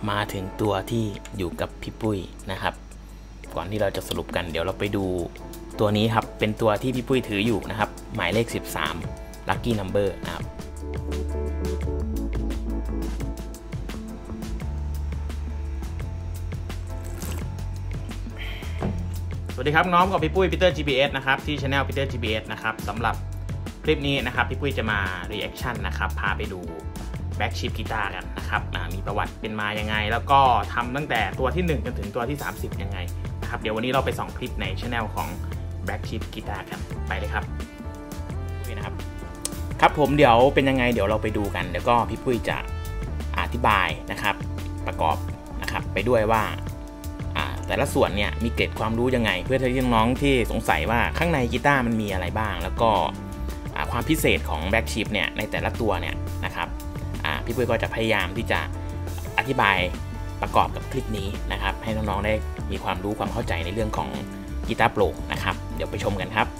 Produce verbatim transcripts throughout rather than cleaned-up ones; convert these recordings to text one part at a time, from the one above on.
มาถึงตัวที่อยู่กับพี่ปุ้ยนะครับก่อนที่เราจะสรุปกันเดี๋ยวเราไปดูตัวนี้ครับเป็นตัวที่พี่ปุ้ยถืออยู่นะครับหมายเลขสิบสาม Lucky Number นะครับสวัสดีครับน้องกับพี่ปุ้ย Peter จี พี เอส นะครับที่ Channel Peter จี พี เอส นะครับสำหรับคลิปนี้นะครับพี่ปุ้ยจะมา reaction นะครับพาไปดูแบ็กชิปกีตาร์กันนะครับมีประวัติเป็นมายังไงแล้วก็ทำตั้งแต่ตัวที่หนึ่งจนถึงตัวที่สามสิบยังไงนะครับเดี๋ยววันนี้เราไปส่องคลิปใน Channel ของแบ็กชิปกีตาร์กันไปเลยครับนี่นะครับครับผมเดี๋ยวเป็นยังไงเดี๋ยวเราไปดูกันเดี๋ยวก็พี่ปุ้ยจะอธิบายนะครับประกอบนะครับไปด้วยว่าแต่ละส่วนเนี่ยมีเกร็ดความรู้ยังไงเพื่อที่น้องๆที่สงสัยว่าข้างในกีตาร์มันมีอะไรบ้างแล้วก็ความพิเศษของแบ็กชิปเนี่ยในแต่ละตัวเนี่ยนะครับพี่ปุ้ยก็จะพยายามที่จะอธิบายประกอบกับคลิปนี้นะครับให้น้องๆได้มีความรู้ความเข้าใจในเรื่องของกีตาร์โปร่งนะครับเดี๋ยวไปชมกันครับ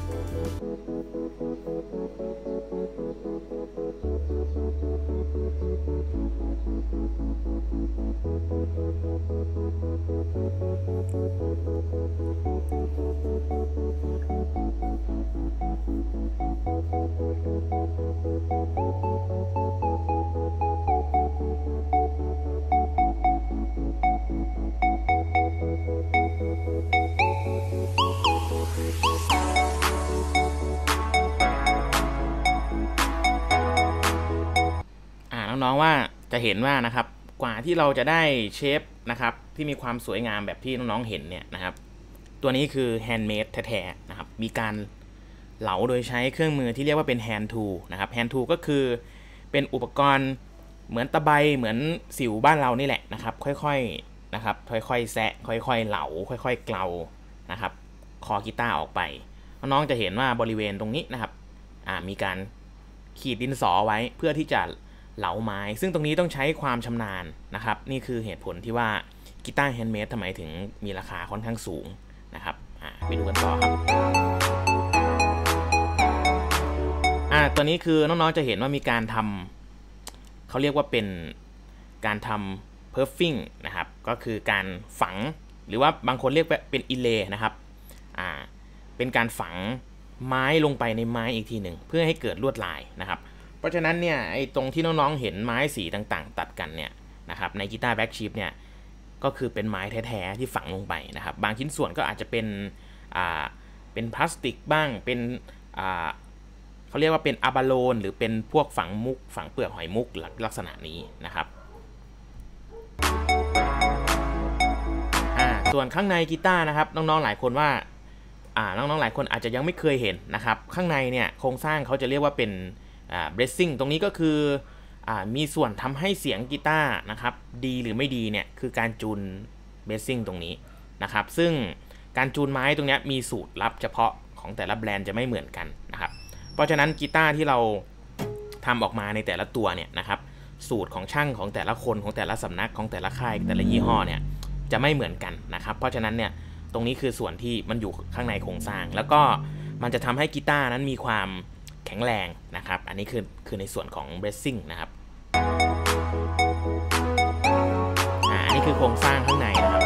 น้องๆว่าจะเห็นว่านะครับกว่าที่เราจะได้เชฟนะครับที่มีความสวยงามแบบที่น้องๆเห็นเนี่ยนะครับตัวนี้คือแฮนด์เมดแท้ๆนะครับมีการเหลาโดยใช้เครื่องมือที่เรียกว่าเป็นแฮนด์ทูลนะครับแฮนด์ทูลก็คือเป็นอุปกรณ์เหมือนตะไบเหมือนสิวบ้านเรานี่แหละนะครับค่อยๆนะครับค่อยๆแซะค่อยๆเหลาค่อยๆเกลานะครับคอกีตาร์ออกไปน้องๆจะเห็นว่าบริเวณตรงนี้นะครับมีการขีดดินสอไว้เพื่อที่จะเหลาไม้ซึ่งตรงนี้ต้องใช้ความชำนาญนะครับนี่คือเหตุผลที่ว่ากีตาร์แฮนด์เมดทำไมถึงมีราคาค่อนข้างสูงนะครับไปดูกันต่อครับอ่าตัวนี้คือน้องๆจะเห็นว่ามีการทำเขาเรียกว่าเป็นการทำเพิร์ฟฟิ้งนะครับก็คือการฝังหรือว่าบางคนเรียกว่าเป็นอิเลนะครับอ่าเป็นการฝังไม้ลงไปในไม้อีกทีหนึ่งเพื่อให้เกิดลวดลายนะครับเพราะฉะนั้นเนี่ยไอ้ตรงที่น้องๆเห็นไม้สีต่างๆตัดกันเนี่ยนะครับในกีตาร์แบ็กชิปเนี่ยก็คือเป็นไม้แท้ๆที่ฝังลงไปนะครับบางชิ้นส่วนก็อาจจะเป็นอ่าเป็นพลาสติกบ้างเป็นอ่าเขาเรียกว่าเป็นอะบาโลนหรือเป็นพวกฝังมุกฝังเปลือกหอยมุกลักษณะนี้นะครับอ่าส่วนข้างในกีตาร์นะครับน้องๆหลายคนว่าอ่าน้องๆหลายคนอาจจะยังไม่เคยเห็นนะครับข้างในเนี่ยโครงสร้างเขาจะเรียกว่าเป็นเบรสซิ่งตรงนี้ก็คืออมีส่วนทำให้เสียงกีตาร์นะครับดีหรือไม่ดีเนี่ยคือการจูนเบรสซิ่งตรงนี้นะครับซึ่งการจูนไม้ตรงนี้มีสูตรลับเฉพาะของแต่ละแบรนด์จะไม่เหมือนกันนะครับเพราะฉะนั้นกีตาร์ที่เราทำออกมาในแต่ละตัวเนี่ยนะครับสูตรของช่างของแต่ละคนของแต่ละสำนักของแต่ละค่ายแต่ละยี่ห้อเนี่ยจะไม่เหมือนกันนะครับเพราะฉะนั้นเนี่ยตรงนี้คือส่วนที่มันอยู่ข้างในโครงสร้างแล้วก็มันจะทำให้กีตาร์นั้นมีความแข็งแรงนะครับอันนี้คือคือในส่วนของ bracing นะครับอ่าอันนี้คือโครงสร้างข้างในนะครับ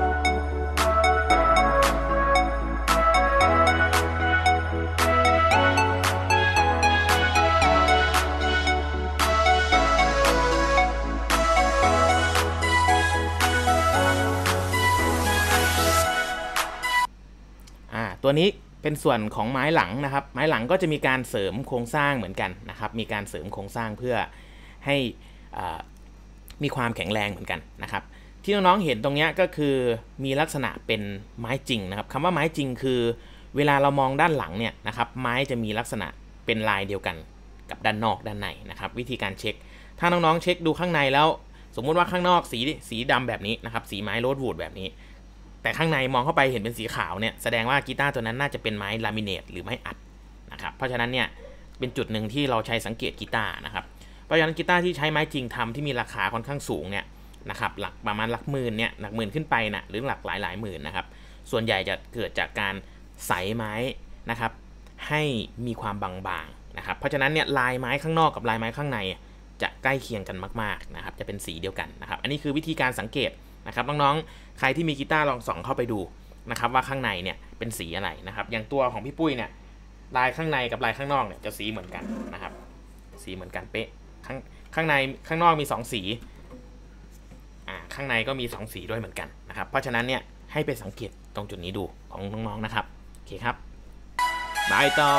อ่าตัวนี้เป็นส่วนของไม้หลังนะครับไม้หลังก็จะมีการเสริมโครงสร้างเหมือนกันนะครับมีการเสริมโครงสร้างเพื่อให้มีความแข็งแรงเหมือนกันนะครับที่น้องๆเห็นตรงนี้ก็คือมีลักษณะเป็นไม้จริงนะครับคำว่าไม้จริงคือเวลาเรามองด้านหลังเนี่ยนะครับไม้จะมีลักษณะเป็นลายเดียวกันกับด้านนอกด้านในนะครับวิธีการเช็คถ้าน้องๆเช็คดูข้างในแล้วสมมุติว่าข้างนอกสีสีดำแบบนี้นะครับสีไม้โรสวูดแบบนี้แต่ข้างในมองเข้าไปเห็นเป็นสีขาวเนี่ยแสดงว่ากีตาร์ตัวนั้นน่าจะเป็นไม้ลามิเนตหรือไม้อัดนะครับเพราะฉะนั้นเนี่ยเป็นจุดหนึ่งที่เราใช้สังเกตกีตาร์นะครับเพราะฉะนั้นกีตาร์ที่ใช้ไม้จริงทำที่มีราคาค่อนข้างสูงเนี่ยนะครับหลักประมาณหลักหมื่นเนี่ยหลักหมื่นขึ้นไปนะหรือหลักหลายหลายหมื่นนะครับส่วนใหญ่จะเกิดจากการใส่ไม้นะครับให้มีความบางๆนะครับเพราะฉะนั้นเนี่ยลายไม้ข้างนอกกับลายไม้ข้างในจะใกล้เคียงกันมากๆนะครับจะเป็นสีเดียวกันนะครับอันนี้คือวิธีการสังเกตนะครับน้องๆใครที่มีกีตาร์ลองส่องเข้าไปดูนะครับว่าข้างในเนี่ยเป็นสีอะไรนะครับอย่างตัวของพี่ปุ้ยเนี่ยลายข้างในกับลายข้างนอกเนี่ยจะสีเหมือนกันนะครับสีเหมือนกันเป๊ะข้างข้างในข้างนอกมีสองสีอ่าข้างในก็มีสองสีด้วยเหมือนกันนะครับเพราะฉะนั้นเนี่ยให้ไปสังเกตตรงจุดนี้ดูของน้องๆนะครับโอเคครับบายต่อ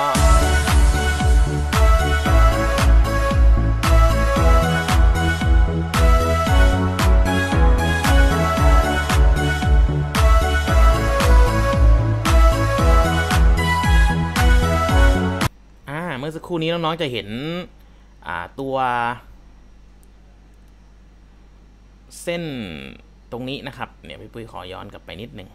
เมื่อสักครู่นี้น้องๆจะเห็นตัวเส้นตรงนี้นะครับเนี่ยพี่ปุ้ยขอย้อนกลับไปนิดนึง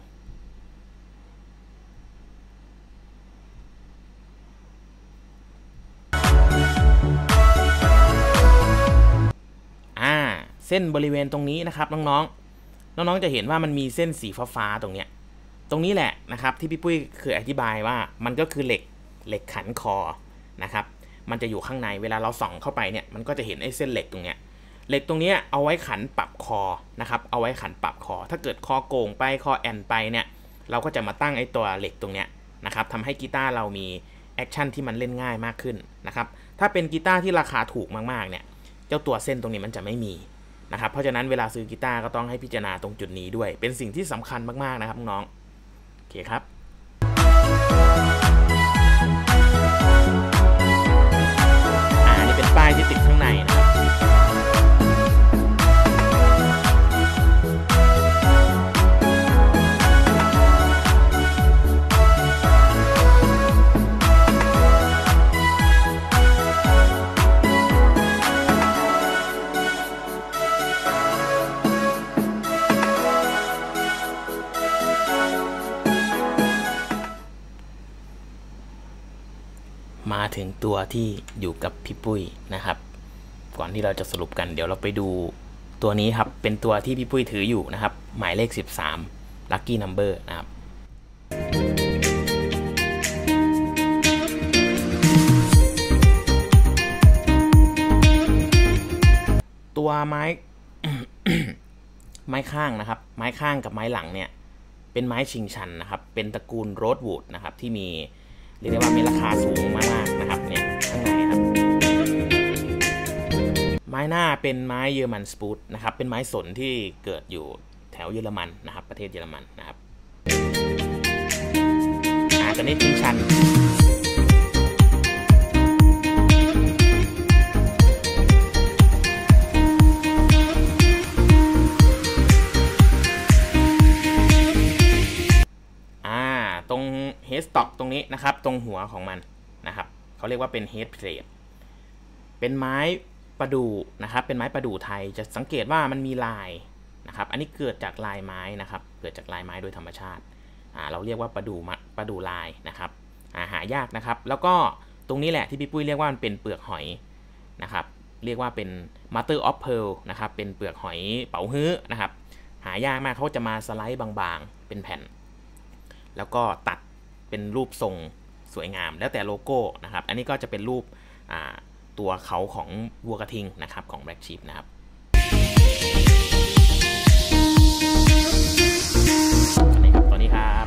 อ่าเส้นบริเวณตรงนี้นะครับน้องๆน้องๆจะเห็นว่ามันมีเส้นสีฟ้าๆตรงเนี้ยตรงนี้แหละนะครับที่พี่ปุ้ยเคยอธิบายว่ามันก็คือเหล็กเหล็กขันคอนะครับมันจะอยู่ข้างในเวลาเราส่องเข้าไปเนี่ยมันก็จะเห็นไอ้เส้นเหล็กตรงเนี้ยเหล็กตรงนี้เอาไว้ขันปรับคอนะครับเอาไว้ขันปรับคอถ้าเกิดคอโก่งไปคอแอนไปเนี่ยเราก็จะมาตั้งไอ้ตัวเหล็กตรงเนี้ยนะครับทำให้กีตาร์เรามีแอคชั่นที่มันเล่นง่ายมากขึ้นนะครับถ้าเป็นกีตาร์ที่ราคาถูกมากๆเนี่ยเจ้าตัวเส้นตรงนี้มันจะไม่มีนะครับเพราะฉะนั้นเวลาซื้อกีตาร์ก็ต้องให้พิจารณาตรงจุดนี้ด้วยเป็นสิ่งที่สำคัญมากๆนะครับน้องโอเคครับป้ายที่ติดข้างในนะครับมาถึงตัวที่อยู่กับพี่ปุ้ยนะครับก่อนที่เราจะสรุปกันเดี๋ยวเราไปดูตัวนี้ครับเป็นตัวที่พี่ปุ้ยถืออยู่นะครับหมายเลขสิบสาม Lucky Number นะครับตัวไม้ ไม้ข้างนะครับไม้ข้างกับไม้หลังเนี่ยเป็นไม้ชิงชันนะครับเป็นตระกูลโรสวูดนะครับที่มีเรียกได้ว่ามีราคาสูงมากๆนะครับเนี่ยข้างในครับไม้หน้าเป็นไม้เยอรมันสปูตนะครับเป็นไม้สนที่เกิดอยู่แถวเยอรมันนะครับประเทศเยอรมันนะครับอ่าตัวนี้ชิงชันตรงเฮดสต็อกตรงนี้นะครับตรงหัวของมันนะครับเขาเรียกว่าเป็นเฮดเพลทเป็นไม้ประดู่นะครับเป็นไม้ประดู่ไทยจะสังเกตว่ามันมีลายนะครับอันนี้เกิดจากลายไม้นะครับเกิดจากลายไม้โดยธรรมชาติอ่าเราเรียกว่าประดู่ประดู่ลายนะครับอ่าหายากนะครับแล้วก็ตรงนี้แหละที่พี่ปุ้ยเรียกว่ามันเป็นเปลือกหอยนะครับเรียกว่าเป็น mother of pearl นะครับเป็นเปลือกหอยเป๋าฮื้อนะครับหายากมากเขาจะมาสไลด์บางๆเป็นแผ่นแล้วก็ตัดเป็นรูปทรงสวยงามแล้วแต่โลโก้นะครับอันนี้ก็จะเป็นรูปตัวเขาของวัวกระทิงนะครับของ Black Sheep นะครับนี่ครับตัวนี้ครับ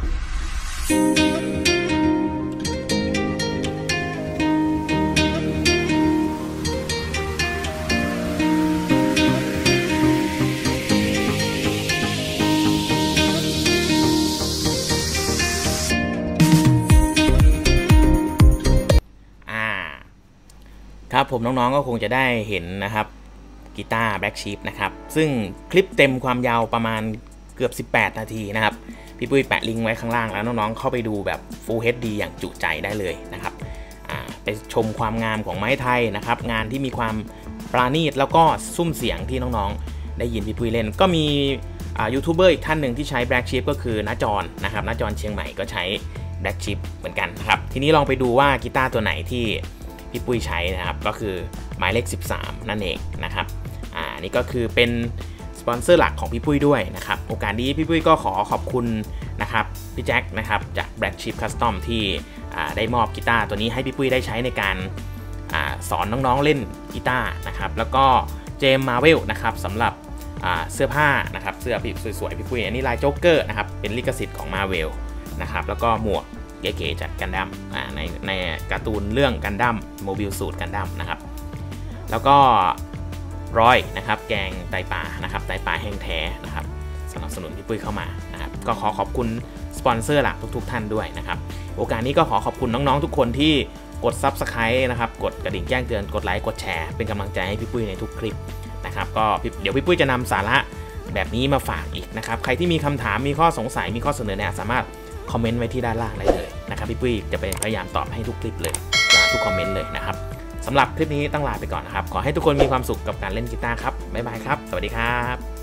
ครับผมน้องๆก็คงจะได้เห็นนะครับกีตาร์ Black Sheep นะครับซึ่งคลิปเต็มความยาวประมาณเกือบสิบแปดนาทีนะครับพี่ปุ้ยแปะลิงก์ไว้ข้างล่างแล้วน้องๆเข้าไปดูแบบ Full เอช ดี อย่างจุใจได้เลยนะครับไปชมความงามของไม้ไทยนะครับงานที่มีความปราณีตแล้วก็ซุ้มเสียงที่น้องๆได้ยินพี่ปุ้ยเล่นก็มียูทูบเบอร์อีกท่านหนึ่งที่ใช้ Black Sheep ก็คือน้าจรนะครับน้าจรเชียงใหม่ก็ใช้ Black Sheep เหมือนกันนะครับทีนี้ลองไปดูว่ากีตาร์ตัวไหนที่พี่ปุ้ยใช้นะครับก็คือหมายเลขสิบสามนั่นเองนะครับอ่านี่ก็คือเป็นสปอนเซอร์หลักของพี่ปุ้ยด้วยนะครับโอกาสนี้พี่ปุ้ยก็ขอขอบคุณนะครับพี่แจ็คนะครับจาก Black Sheep Custom ที่ได้มอบกีตาร์ตัวนี้ให้พี่ปุ้ยได้ใช้ในการสอนน้องๆเล่นกีตาร์นะครับแล้วก็เจมมาเวลนะครับสำหรับเสื้อผ้านะครับเสื้อพี่สวยๆพี่ปุ้ยอันนี้ลายโจ๊กเกอร์นะครับเป็นลิขสิทธิ์ของมาเวลนะครับแล้วก็หมวกเก๋ๆจากกันดั้มในในการ์ตูนเรื่องกันดั้มโมบิลสูตรกันดั้มนะครับแล้วก็ร้อยนะครับแกงไตปลานะครับไตปลาแห้งแท้นะครับสนับสนุนพี่ปุ้ยเข้ามานะครับก็ขอขอบคุณสปอนเซอร์หลักทุกๆท่านด้วยนะครับโอกาสนี้ก็ขอขอบคุณน้องๆทุกคนที่กด ซับสไครบ์ นะครับกดกระดิ่งแจ้งเตือนกดไลค์กดแชร์เป็นกำลังใจให้พี่ปุ้ยในทุกคลิปนะครับก็เดี๋ยวพี่ปุ้ยจะนำสาระแบบนี้มาฝากอีกนะครับใครที่มีคำถามมีข้อสงสัยมีข้อเสนอแนะสามารถคอมเมนต์ไว้ที่ด้านล่างได้เลยนะครับพี่ปุ้ยจะพยายามตอบให้ทุกคลิปเลยทุกคอมเมนต์เลยนะครับสำหรับคลิปนี้ต้องลาไปก่อนนะครับขอให้ทุกคนมีความสุขกับการเล่นกีตาร์ครับบ๊ายบายครับสวัสดีครับ